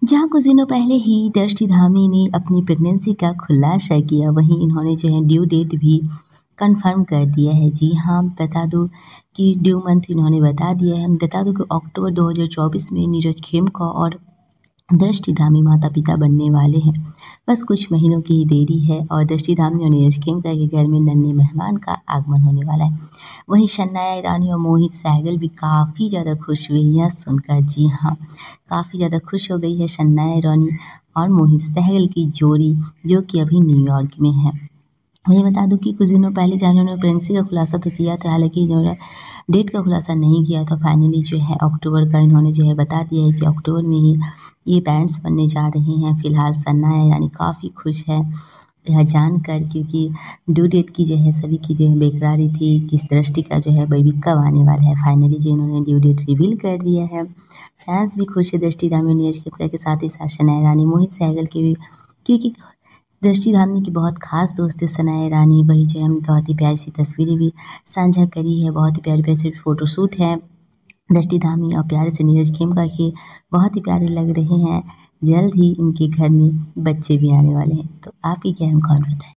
जहाँ कुछ दिनों पहले ही दृष्टि धामी ने अपनी प्रेगनेंसी का खुलासा किया, वहीं इन्होंने जो है ड्यू डेट भी कंफर्म कर दिया है। जी हाँ, बता दूँ कि ड्यू मंथ इन्होंने बता दिया है। बता दूँ कि अक्टूबर 2024 में नीरज खेमका और दृष्टि धामी माता-पिता बनने वाले हैं। बस कुछ महीनों की ही देरी है और दृष्टि धामी और नीरज खेमका के घर में नन्हे मेहमान का आगमन होने वाला है। वहीं शनाया ईरानी और मोहित सहगल भी काफ़ी ज़्यादा खुश हुई यह सुनकर। जी हाँ, काफ़ी ज़्यादा खुश हो गई है शनाया ईरानी और मोहित सहगल की जोड़ी, जो कि अभी न्यूयॉर्क में है। वहीं बता दूँ कि कुछ दिनों पहले जहाँ इन्होंने प्रेगनेंसी का खुलासा तो किया था, हालाँकि इन्होंने डेट का खुलासा नहीं किया था। फाइनली जो है अक्टूबर का इन्होंने जो है बता दिया है कि अक्टूबर में ही ये पेरेंट्स बनने जा रही हैं। फिलहाल शनाया ईरानी काफ़ी खुश है यह जानकर, क्योंकि ड्यू डेट की जो है सभी की जो है बेकरारी थी कि इस दृष्टि का जो है बेबी कब आने वाला है। फाइनली जो इन्होंने ड्यू डेट रिवील कर दिया है। फैंस भी खुश है दृष्टि धामी और नीरज खेमका के साथ ही साथ शनाया ईरानी, मोहित सहगल के भी, क्योंकि दृष्टि धामी की बहुत खास दोस्त है शनाया ईरानी। वही जो है बहुत ही प्यारी सी तस्वीरें भी साझा करी है, बहुत ही प्यारे प्यारे फ़ोटोशूट है दृष्टि धामी और प्यारे से नीरज खेमका के, बहुत ही प्यारे लग रहे हैं। जल्द ही इनके घर में बच्चे भी आने वाले हैं। तो आपकी क्या कमेंट बताएं।